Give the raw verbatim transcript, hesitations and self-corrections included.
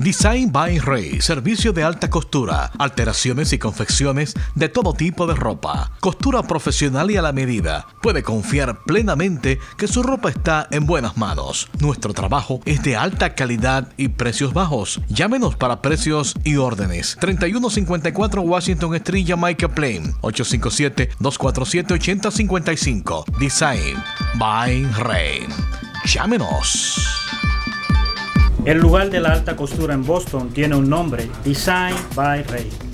Design by Rey, servicio de alta costura, alteraciones y confecciones de todo tipo de ropa, costura profesional y a la medida. Puede confiar plenamente que su ropa está en buenas manos. Nuestro trabajo es de alta calidad y precios bajos. Llámenos para precios y órdenes. treinta y uno cincuenta y cuatro Washington Street, Jamaica Plain, ocho cinco siete, dos cuatro siete, ocho cero cinco cinco. Design by Rey. Llámenos. El lugar de la alta costura en Boston tiene un nombre: Design by Rey.